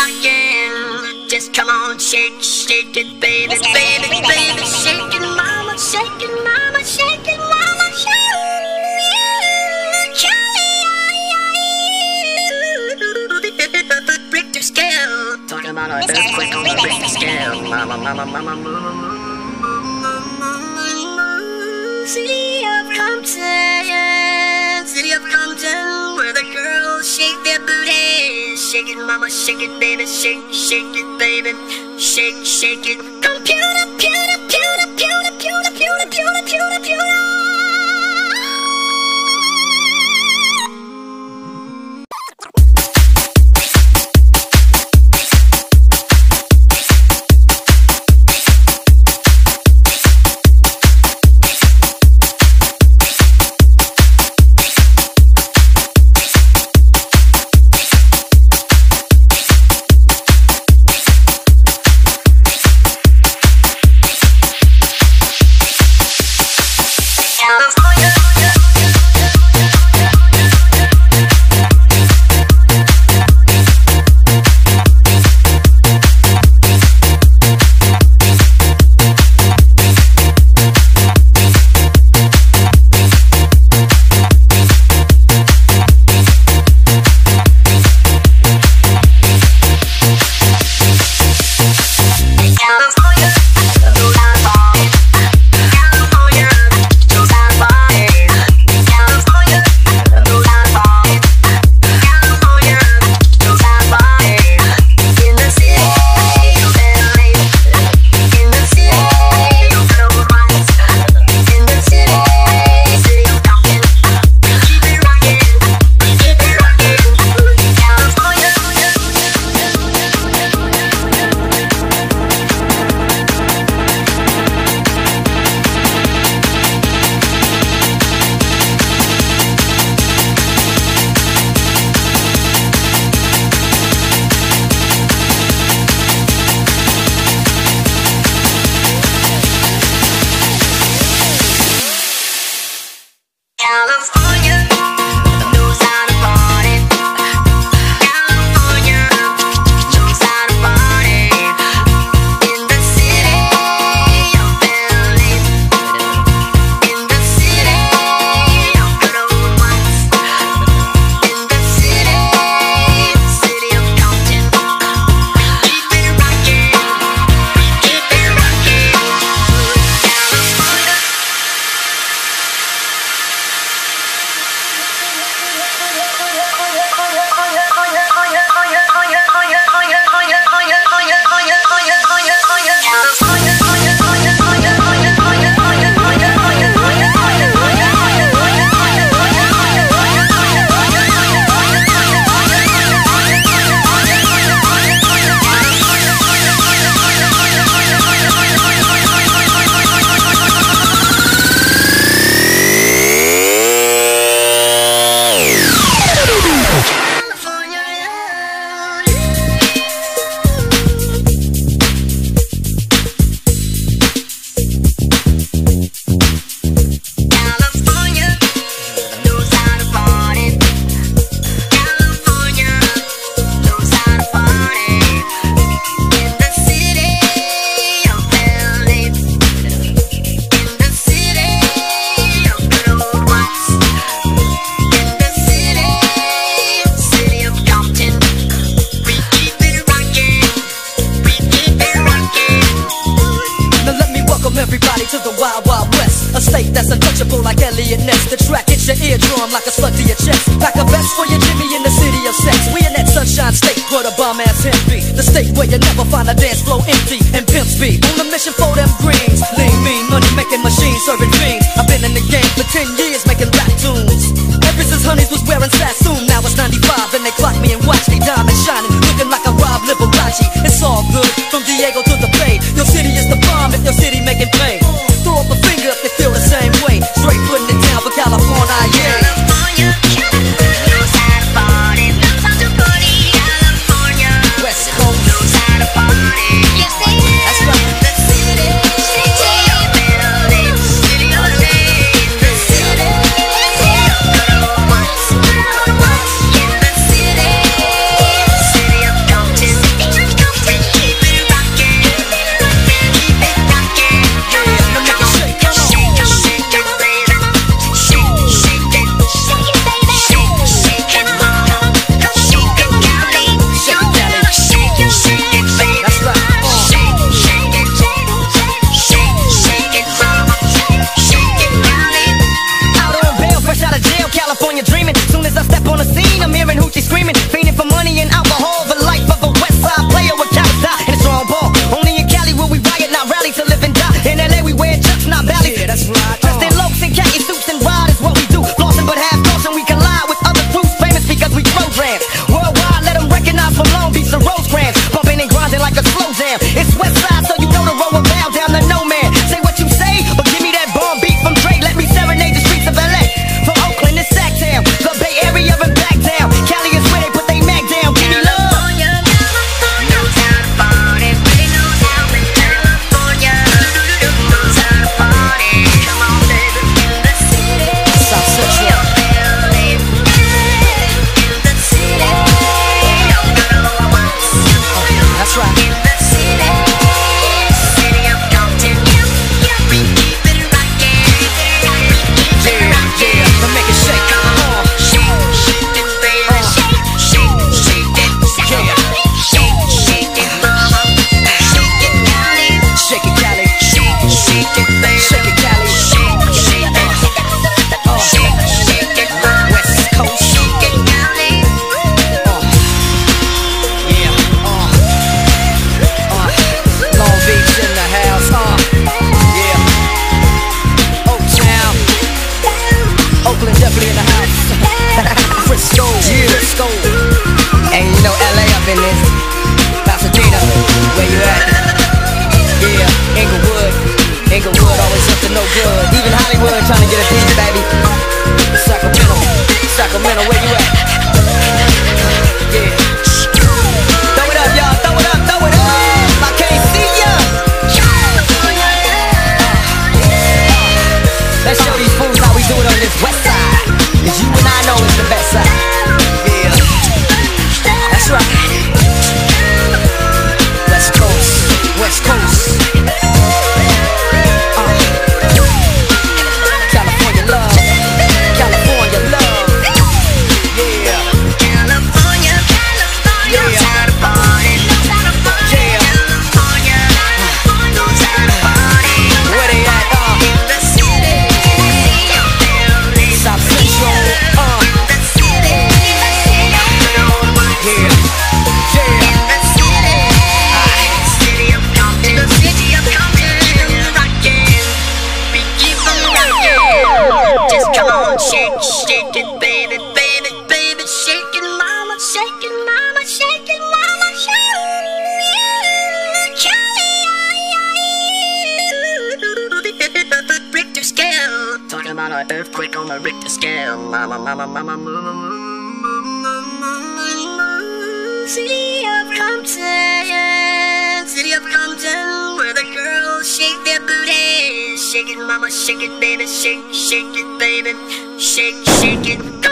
rockin'. Just come on, shake, shake it, baby, baby, baby. Shake it, mama, shake it, mama, shake it, mama, shake it. Richter scale. Talking about our earthquake on the Richter scale. Mama, mama, mama, mama. City of Compton, city of Compton, where the girls shake their booty. Shake it, mama, shake it, baby, shake, shake it, baby, shake, shake it. Computer, pewter, pewter, pewter, pewter, pewter, pewter, pewter, pewter. Like a slug to your chest, like a vest for your Jimmy in the city of sex. We in that sunshine state where the bomb ass hemp be. The state where you never find a dance floor empty and pimp speed. On a mission for them greens, lean, mean, money making machines serving dreams. I've been in the game for 10 years making rap tunes. Ever since Honeys was wearing Sassoon, now it's 95 and they clock me and watch me diamond shining, looking like a Rob Liberace. It's all good from Diego to the Bay. Your city is the bomb if your city making pay. Throw up a finger if you feel the same way. Straight putting it down for California, yeah. in this. Pasadena, where you at? Yeah, Inglewood, always up to no good. Even Hollywood trying to get a piece, baby. Sacramento, where you at? Yeah. Throw it up, y'all, throw it up, throw it up. I can't see ya. Let's show these fools how we do it on this west side. 'Cause you and I know it's the best side. Yeah, that's right. West Coast, West Coast. California love, California love. Yeah, California, California, Yeah. knows how to party, knows how to party. Yeah. California, knows how to party. Where they at? In the city, South Central. in the city, Yeah, yeah. City of Compton, the city of Compton, rockin', we keep on rockin'. Just come on, shake, shake it, baby, baby, baby, shake it, mama, shake it, mama, shake it, mama, shake it. Richter scale, talking about an earthquake on the Richter scale, mama, mama, mama, mama, City of Compton, city of Compton, where the girls shake their booty. Shake it, mama, shake it, baby, shake, shake it, baby, shake, shake it.